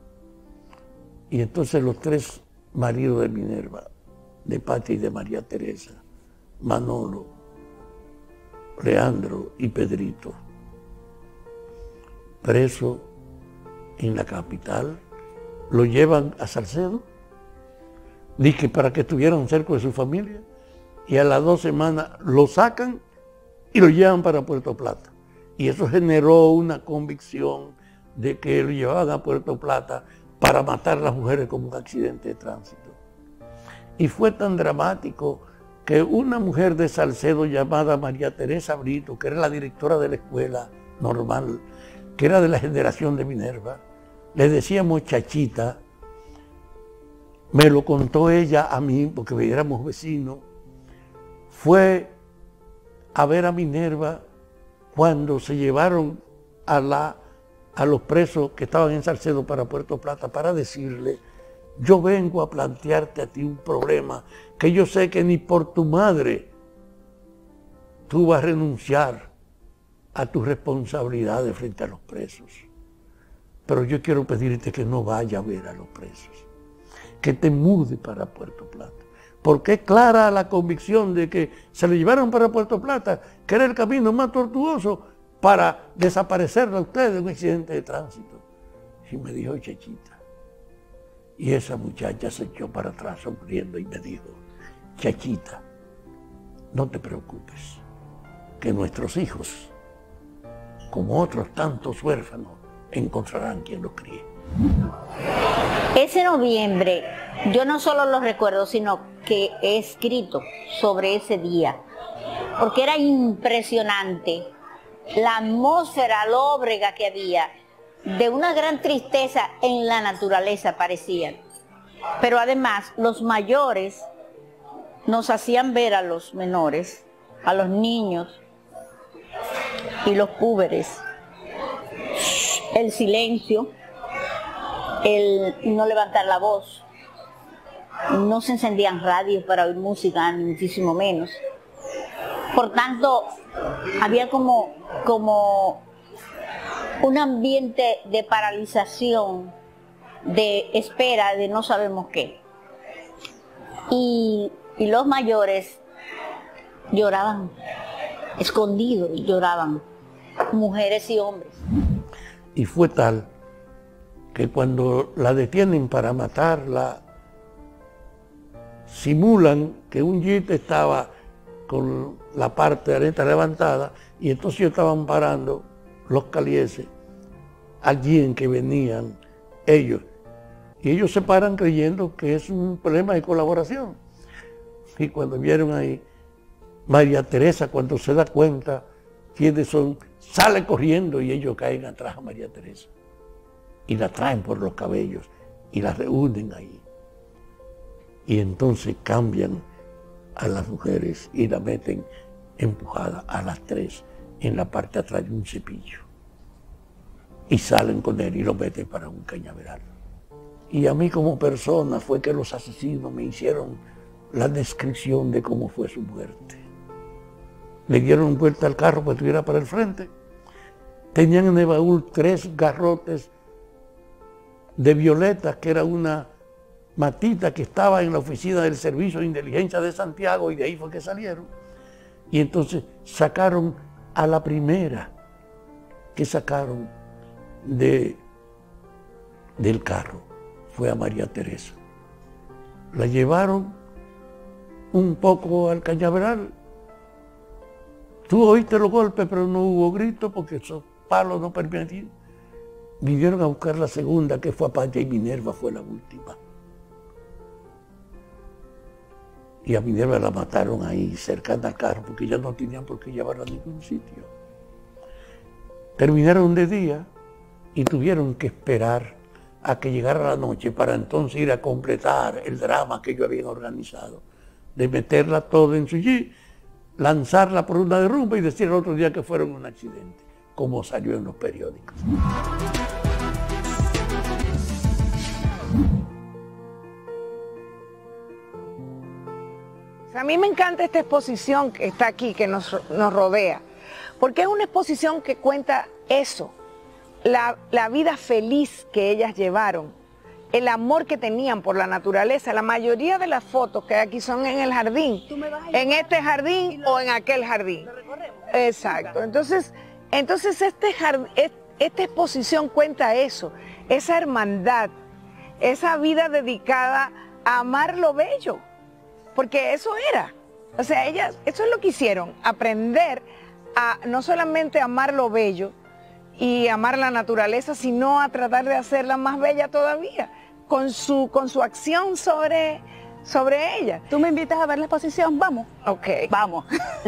Y entonces los tres maridos de Minerva, de Pati y de María Teresa, Manolo, Leandro y Pedrito, presos en la capital, lo llevan a Salcedo, dice para que estuvieran cerca de su familia, y a las dos semanas lo sacan y lo llevan para Puerto Plata. Y eso generó una convicción de que lo llevaban a Puerto Plata para matar a las mujeres como un accidente de tránsito. Y fue tan dramático que una mujer de Salcedo llamada María Teresa Brito, que era la directora de la escuela normal, que era de la generación de Minerva, le decíamos Chachita, me lo contó ella a mí, porque éramos vecinos, fue a ver a Minerva cuando se llevaron a, la, a los presos que estaban en Salcedo para Puerto Plata para decirle, yo vengo a plantearte a ti un problema que yo sé que ni por tu madre tú vas a renunciar a tus responsabilidades frente a los presos. Pero yo quiero pedirte que no vaya a ver a los presos, que te mude para Puerto Plata. Porque es clara la convicción de que se le llevaron para Puerto Plata, que era el camino más tortuoso para desaparecerla a ustedes de un accidente de tránsito. Y me dijo Chachita. Y esa muchacha se echó para atrás sonriendo y me dijo, Chachita, no te preocupes, que nuestros hijos, como otros tantos huérfanos, encontrarán quien los críe. Ese noviembre, yo no solo lo recuerdo, sino que he escrito sobre ese día, porque era impresionante la atmósfera lóbrega que había, de una gran tristeza en la naturaleza parecía. Pero además los mayores nos hacían ver a los menores, a los niños y los púberes, el silencio, el no levantar la voz, no se encendían radios para oír música, ni muchísimo menos. Por tanto, había como, como un ambiente de paralización, de espera, de no sabemos qué. Y, y los mayores lloraban, escondidos lloraban, mujeres y hombres. Y fue tal que cuando la detienen para matarla, simulan que un jeep estaba con la parte de areta levantada y entonces ellos estaban parando los calieses allí en que venían ellos. Y ellos se paran creyendo que es un problema de colaboración. Y cuando vieron ahí, María Teresa, cuando se da cuenta quiénes son, sale corriendo y ellos caen atrás a María Teresa. Y la traen por los cabellos y la reúnen ahí. Y entonces cambian a las mujeres y la meten empujada a las tres en la parte de atrás de un cepillo. Y salen con él y lo meten para un cañaveral. Y a mí como persona fue que los asesinos me hicieron la descripción de cómo fue su muerte. Le dieron vuelta al carro para que estuviera para el frente. Tenían en el baúl tres garrotes de violetas, que era una matita que estaba en la oficina del Servicio de Inteligencia de Santiago, y de ahí fue que salieron. Y entonces sacaron a la primera que sacaron de, del carro, fue a María Teresa. La llevaron un poco al cañaveral. Tú oíste los golpes, pero no hubo gritos porque esos palos no permitían. Vinieron a buscar la segunda, que fue a Patria, y Minerva fue la última. Y a Minerva la mataron ahí, cercana al carro, porque ya no tenían por qué llevarla a ningún sitio. Terminaron de día y tuvieron que esperar a que llegara la noche para entonces ir a completar el drama que ellos habían organizado, de meterla todo en su jeep, lanzarla por una derrumbe y decir el otro día que fueron un accidente, como salió en los periódicos. A mí me encanta esta exposición que está aquí, que nos, nos rodea, porque es una exposición que cuenta eso, la, la vida feliz que ellas llevaron, el amor que tenían por la naturaleza. La mayoría de las fotos que hay aquí son en el jardín, en este jardín o en aquel jardín. Exacto. Entonces, entonces este jardín, esta exposición cuenta eso, esa hermandad, esa vida dedicada a amar lo bello, porque eso era. O sea, ellas, eso es lo que hicieron, aprender a no solamente amar lo bello y amar la naturaleza, sino a tratar de hacerla más bella todavía, con su, con su acción sobre, sobre ella. ¿Tú me invitas a ver la exposición? Vamos. Ok. Vamos.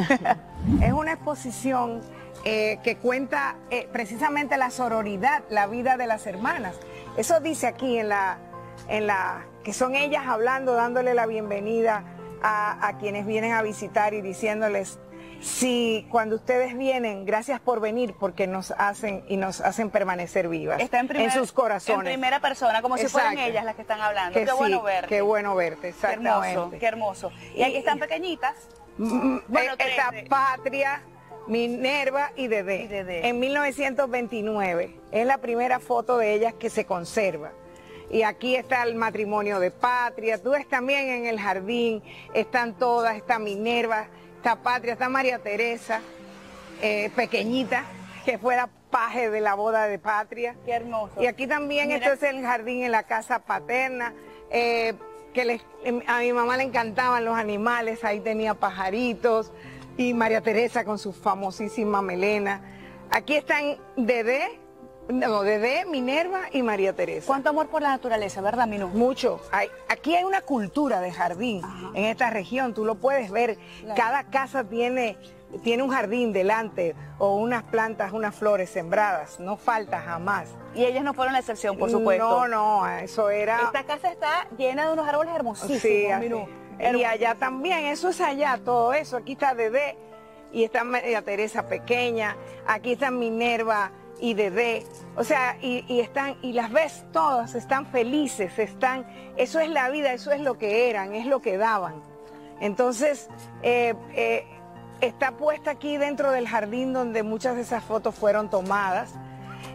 Es una exposición eh, que cuenta eh, precisamente la sororidad, la vida de las hermanas. Eso dice aquí en la, en la, que son ellas hablando, dándole la bienvenida a, a quienes vienen a visitar y diciéndoles: sí, cuando ustedes vienen, gracias por venir, porque nos hacen y nos hacen permanecer vivas. Está en, primer, en sus corazones. En primera persona, como Exacto. si fueran ellas las que están hablando. Que qué sí, bueno verte. Qué bueno verte, exactamente. Qué hermoso, qué hermoso. Y aquí están pequeñitas. Mm, Bueno, está trece. Patria, Minerva y Dedé. Y Dedé. En mil novecientos veintinueve. Es la primera foto de ellas que se conserva. Y aquí está el matrimonio de Patria. Tú ves también en el jardín, están todas, está Minerva, está Patria, está María Teresa, eh, pequeñita, que fuera paje de la boda de Patria. Qué hermoso. Y aquí también, Mira. esto es el jardín en la casa paterna, eh, que les, a mi mamá le encantaban los animales, ahí tenía pajaritos, y María Teresa con su famosísima melena. Aquí están Dedé, no, Dedé, Minerva y María Teresa. Cuánto amor por la naturaleza, ¿verdad, Minú? Mucho. Hay, aquí hay una cultura de jardín. Ajá. En esta región, tú lo puedes ver. Claro. Cada casa tiene, tiene un jardín delante o unas plantas, unas flores sembradas. No falta jamás. Y ellas no fueron la excepción, por supuesto. No, no, eso era... Esta casa está llena de unos árboles hermosísimos, sí, Minú. Y allá también, eso es allá, todo eso. Aquí está Dedé y está María Teresa pequeña. Aquí está Minerva y Dedé, o sea, y, y están, y las ves todas, están felices, están, eso es la vida, eso es lo que eran, es lo que daban. Entonces, eh, eh, está puesta aquí dentro del jardín donde muchas de esas fotos fueron tomadas.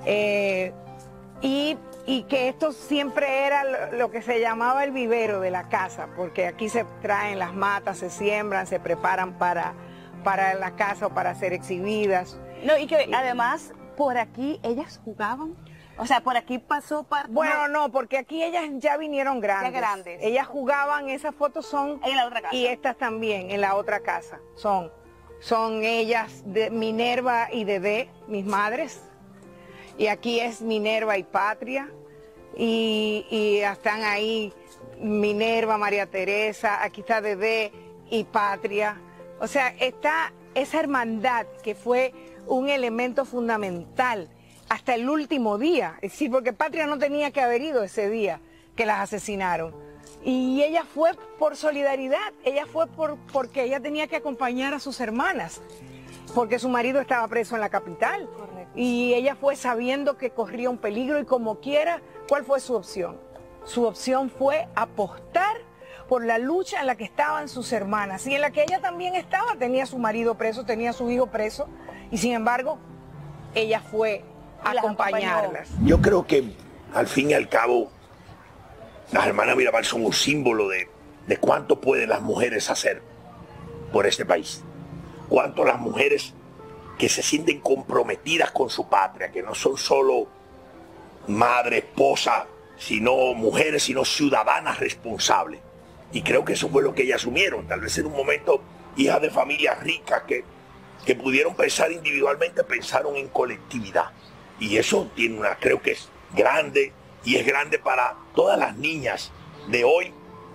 Eh, y, y que esto siempre era lo, lo que se llamaba el vivero de la casa, porque aquí se traen las matas, se siembran, se preparan para, para la casa o para ser exhibidas. No, y que además por aquí ellas jugaban. O sea, por aquí pasó parte... Bueno, no, porque aquí ellas ya vinieron grandes. Ya grandes. Ellas jugaban, esas fotos son... En la otra casa. Y estas también, en la otra casa. Son, son ellas, de Minerva y Dede, mis madres. Y aquí es Minerva y Patria. Y, y están ahí Minerva, María Teresa, aquí está Dede y Patria. O sea, está esa hermandad que fue un elemento fundamental hasta el último día, es decir, porque Patria no tenía que haber ido ese día que las asesinaron. Y ella fue por solidaridad, ella fue por, porque ella tenía que acompañar a sus hermanas, porque su marido estaba preso en la capital. Correcto. Y ella fue sabiendo que corría un peligro y como quiera, ¿cuál fue su opción? Su opción fue apostar por la lucha en la que estaban sus hermanas y en la que ella también estaba, tenía a su marido preso, tenía a su hijo preso, y sin embargo, ella fue acompañarlas. Yo creo que al fin y al cabo las hermanas Mirabal son un símbolo de, de cuánto pueden las mujeres hacer por este país, cuánto las mujeres que se sienten comprometidas con su patria, que no son solo madre, esposa, sino mujeres, sino ciudadanas responsables. Y creo que eso fue lo que ellas asumieron, tal vez en un momento hijas de familias ricas que, que pudieron pensar individualmente, pensaron en colectividad. Y eso tiene una, creo que es grande, y es grande para todas las niñas de hoy,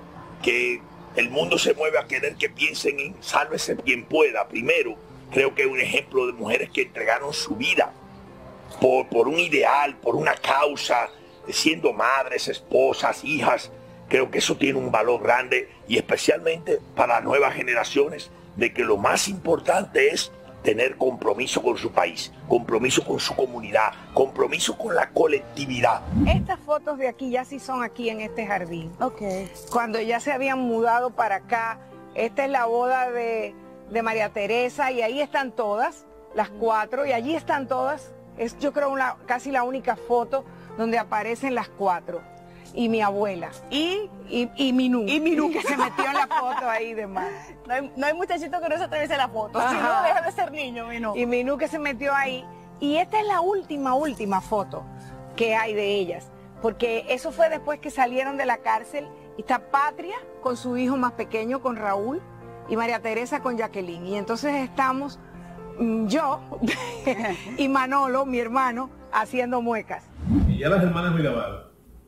que el mundo se mueve a querer que piensen en sálvese quien pueda. Primero, creo que es un ejemplo de mujeres que entregaron su vida por, por un ideal, por una causa, siendo madres, esposas, hijas. Creo que eso tiene un valor grande, y especialmente para las nuevas generaciones, de que lo más importante es tener compromiso con su país, compromiso con su comunidad, compromiso con la colectividad. Estas fotos de aquí ya sí son aquí en este jardín. Okay. Cuando ya se habían mudado para acá, esta es la boda de, de María Teresa, y ahí están todas, las cuatro, y allí están todas. Es yo creo una, casi la única foto donde aparecen las cuatro. Y mi abuela. Y, y, y Minú. Y Minú. Que se metió en la foto ahí de más. No hay, no hay muchachito que no se atraviese la foto. Ajá. Si no, deja de ser niño, Minú. Y Minú que se metió ahí. Y esta es la última, última foto que hay de ellas. Porque eso fue después que salieron de la cárcel. Y está Patria con su hijo más pequeño, con Raúl. Y María Teresa con Jacqueline. Y entonces estamos yo y Manolo, mi hermano, haciendo muecas. Y ya las hermanas Mirabal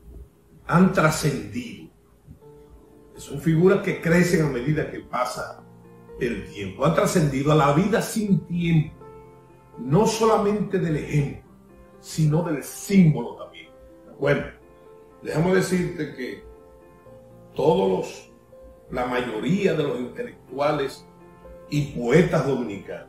han trascendido. Son figuras que crecen a medida que pasa el tiempo. Han trascendido a la vida sin tiempo. No solamente del ejemplo, sino del símbolo también. Bueno, déjame decirte que todos los, la mayoría de los intelectuales y poetas dominicanos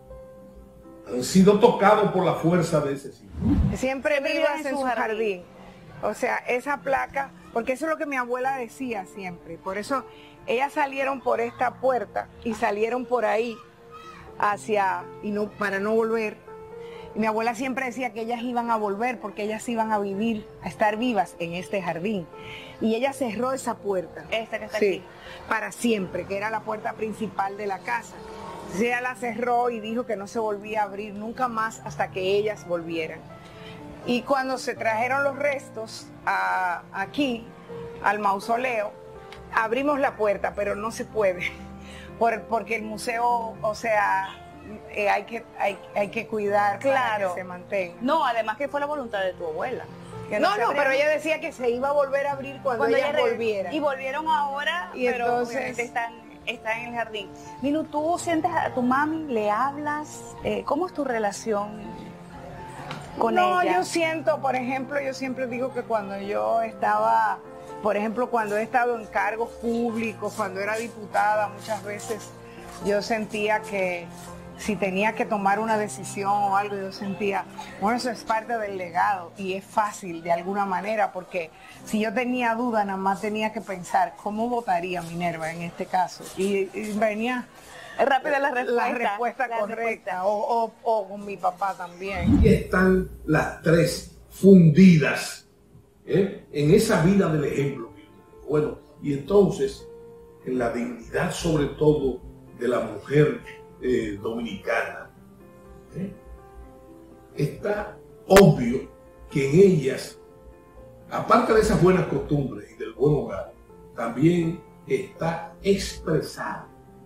han sido tocados por la fuerza de ese símbolo. Siempre vivas en su jardín. O sea, esa placa, porque eso es lo que mi abuela decía siempre. Por eso ellas salieron por esta puerta y salieron por ahí hacia, y no, para no volver. Y mi abuela siempre decía que ellas iban a volver porque ellas iban a vivir, a estar vivas en este jardín. Y ella cerró esa puerta. Esta que está sí, aquí. Para siempre, que era la puerta principal de la casa. Entonces ella la cerró y dijo que no se volvía a abrir nunca más hasta que ellas volvieran. Y cuando se trajeron los restos a, aquí, al mausoleo, abrimos la puerta, pero no se puede, por, porque el museo, o sea, eh, hay, que, hay, hay que cuidar claro. para que se mantenga. No, además que fue la voluntad de tu abuela. No, no, no pero ella decía que se iba a volver a abrir cuando, cuando ella volviera. Y volvieron ahora, y pero entonces están, están en el jardín. Minu, ¿tú sientes a tu mami? ¿Le hablas? Eh, ¿Cómo es tu relación con no, ella? Yo siento, por ejemplo, yo siempre digo que cuando yo estaba, por ejemplo, cuando he estado en cargos públicos, cuando era diputada, muchas veces yo sentía que si tenía que tomar una decisión o algo, yo sentía, bueno, eso es parte del legado y es fácil de alguna manera, porque si yo tenía duda, nada más tenía que pensar cómo votaría Minerva en este caso. Y, y venía Rápida la respuesta. La respuesta la correcta, respuesta. O, o, o con mi papá también. Aquí están las tres fundidas ¿eh? en esa vida del ejemplo. Bueno, y entonces, en la dignidad sobre todo de la mujer eh, dominicana, ¿eh? está obvio que en ellas, aparte de esas buenas costumbres y del buen hogar, también está expresado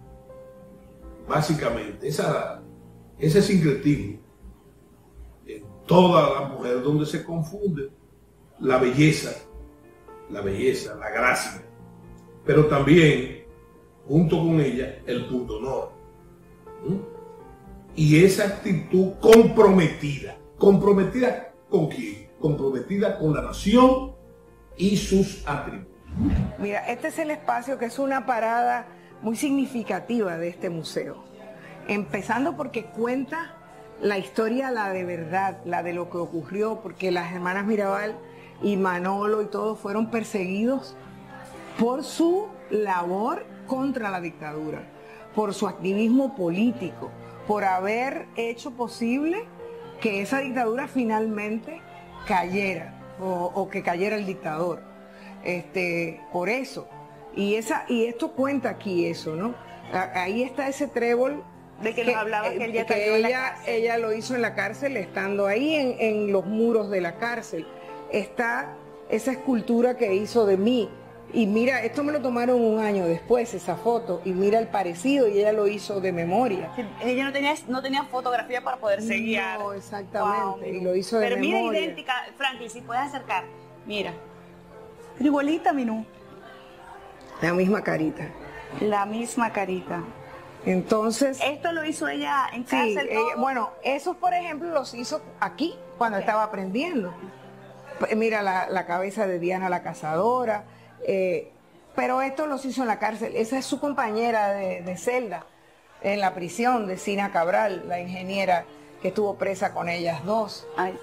básicamente esa, ese sincretismo en toda la mujer, donde se confunde la belleza, la belleza, la gracia, pero también, junto con ella, el pundonor. ¿Mm? Y esa actitud comprometida. ¿Comprometida con quién? Comprometida con la nación y sus atributos. Mira, este es el espacio que es una parada muy significativa de este museo. Empezando porque cuenta la historia, la de verdad, la de lo que ocurrió, porque las hermanas Mirabal y Manolo y todos fueron perseguidos por su labor contra la dictadura, por su activismo político, por haber hecho posible que esa dictadura finalmente cayera o, o que cayera el dictador. Este, por eso. Y, esa, y esto cuenta aquí eso, ¿no? Ahí está ese trébol de que, que nos hablaba que, el día que que ella, ella lo hizo en la cárcel, estando ahí en, en los muros de la cárcel. Está esa escultura que hizo de mí. Y mira, esto me lo tomaron un año después, esa foto, y mira el parecido, y ella lo hizo de memoria. Ella no tenía, no tenía fotografía para poder seguir. No, exactamente, wow. Y lo hizo de Pero memoria. Pero mira, idéntica, Franklin, si puedes acercar, mira. Igualita, Minú. La misma carita. La misma carita. Entonces... ¿Esto lo hizo ella en cárcel? Sí, ella, bueno, esos por ejemplo los hizo aquí, cuando okay. estaba aprendiendo. Mira la, la cabeza de Diana la Cazadora, eh, pero esto los hizo en la cárcel. Esa es su compañera de, de celda, en la prisión de Sina Cabral, la ingeniera que estuvo presa con ellas dos. Ay.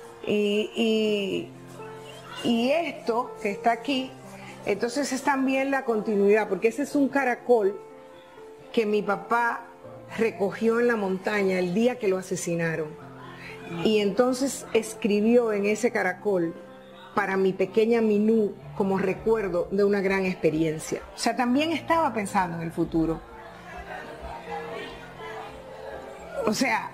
Y, y, y esto que está aquí, entonces es también la continuidad, porque ese es un caracol que mi papá recogió en la montaña el día que lo asesinaron. Y entonces escribió en ese caracol para mi pequeña Minú como recuerdo de una gran experiencia. O sea, también estaba pensando en el futuro. O sea,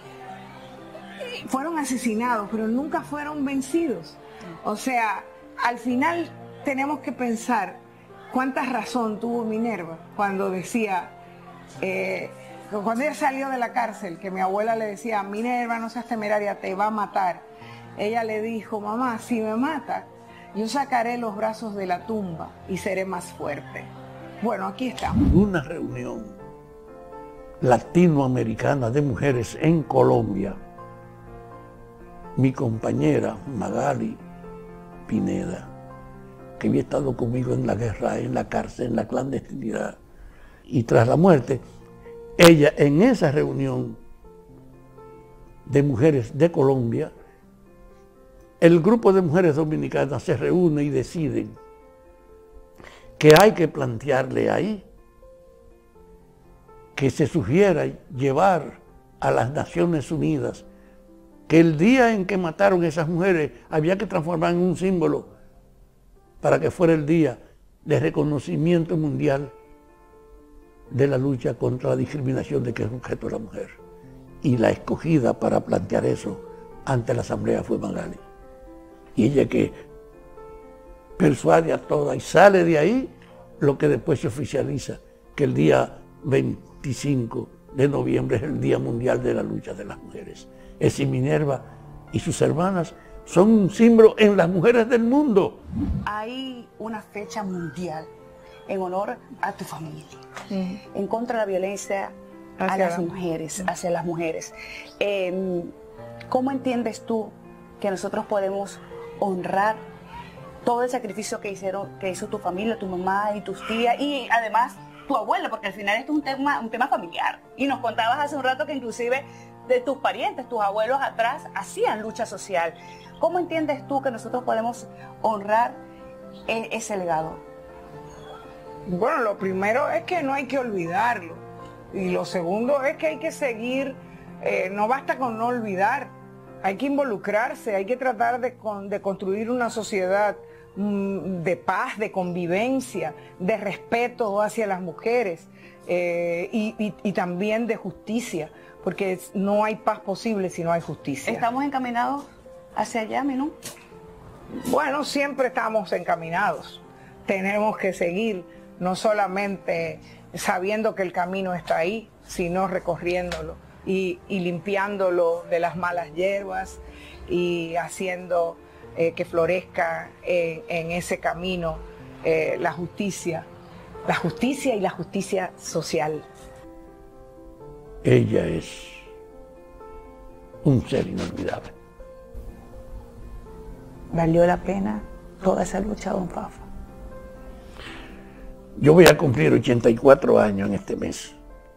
fueron asesinados, pero nunca fueron vencidos. O sea, al final tenemos que pensar cuánta razón tuvo Minerva cuando decía, eh, cuando ella salió de la cárcel, que mi abuela le decía, Minerva, no seas temeraria, te va a matar. Ella le dijo, mamá, si me mata, yo sacaré los brazos de la tumba y seré más fuerte. Bueno, aquí estamos. Una reunión latinoamericana de mujeres en Colombia, mi compañera Magali Pineda, que había estado conmigo en la guerra, en la cárcel, en la clandestinidad, y tras la muerte, ella en esa reunión de mujeres de Colombia, el grupo de mujeres dominicanas se reúne y deciden que hay que plantearle ahí que se sugiera llevar a las Naciones Unidas que el día en que mataron a esas mujeres había que transformar en un símbolo para que fuera el día de reconocimiento mundial de la lucha contra la discriminación de que es objeto la mujer. Y la escogida para plantear eso ante la Asamblea fue Magali. Y ella que persuade a todas y sale de ahí lo que después se oficializa, que el día veinticinco de noviembre es el Día Mundial de la Lucha de las Mujeres. Es decir, Minerva y sus hermanas son un símbolo en las mujeres del mundo. Hay una fecha mundial en honor a tu familia, sí, en contra de la violencia hacia a las mujeres, sí, hacia las mujeres. Eh, ¿Cómo entiendes tú que nosotros podemos honrar todo el sacrificio que hicieron, que hizo tu familia, tu mamá y tus tías, y además tu abuela, porque al final esto es un tema, un tema familiar? Y nos contabas hace un rato que inclusive de tus parientes, tus abuelos atrás, hacían lucha social. ¿Cómo entiendes tú que nosotros podemos honrar ese legado? Bueno, lo primero es que no hay que olvidarlo. Y lo segundo es que hay que seguir, eh, no basta con no olvidar, hay que involucrarse, hay que tratar de, con, de construir una sociedad mmm, de paz, de convivencia, de respeto hacia las mujeres eh, y, y, y también de justicia, porque no hay paz posible si no hay justicia. ¿Estamos encaminados hacia allá, Minú? Bueno, siempre estamos encaminados. Tenemos que seguir, no solamente sabiendo que el camino está ahí, sino recorriéndolo y, y limpiándolo de las malas hierbas y haciendo eh, que florezca en, en ese camino eh, la justicia, la justicia y la justicia social. Ella es un ser inolvidable. ¿Valió la pena toda esa lucha, don Fafa? Yo voy a cumplir ochenta y cuatro años en este mes.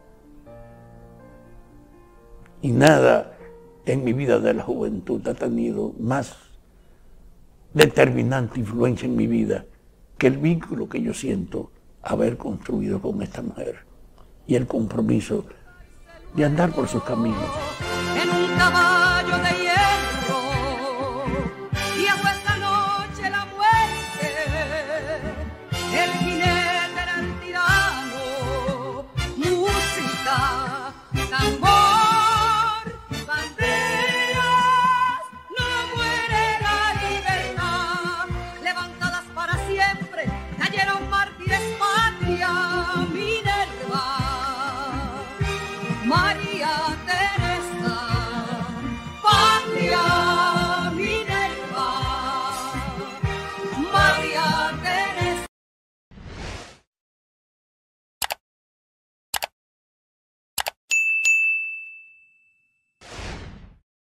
Y nada en mi vida de la juventud ha tenido más determinante influencia en mi vida que el vínculo que yo siento haber construido con esta mujer y el compromiso de andar por sus caminos. En un caballo